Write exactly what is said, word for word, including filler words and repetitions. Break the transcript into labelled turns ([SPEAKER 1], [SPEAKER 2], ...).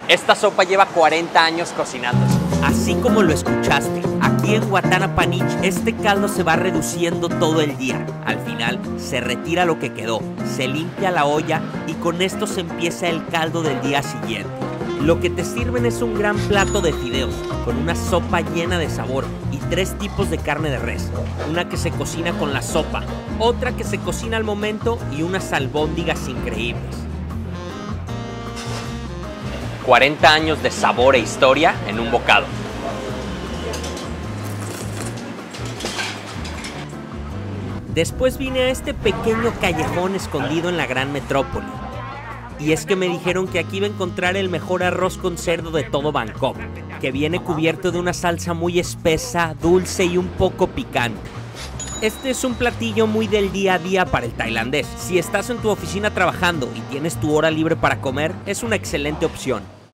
[SPEAKER 1] Esta sopa lleva cuarenta años cocinándose.
[SPEAKER 2] Así como lo escuchaste, aquí en Guatana Panich este caldo se va reduciendo todo el día. Al final se retira lo que quedó, se limpia la olla y con esto se empieza el caldo del día siguiente. Lo que te sirven es un gran plato de fideos, con una sopa llena de sabor y tres tipos de carne de res. Una que se cocina con la sopa, otra que se cocina al momento y unas albóndigas increíbles.
[SPEAKER 1] cuarenta años de sabor e historia en un bocado.
[SPEAKER 2] Después vine a este pequeño callejón escondido en la gran metrópoli. Y es que me dijeron que aquí iba a encontrar el mejor arroz con cerdo de todo Bangkok, que viene cubierto de una salsa muy espesa, dulce y un poco picante. Este es un platillo muy del día a día para el tailandés. Si estás en tu oficina trabajando y tienes tu hora libre para comer, es una excelente opción.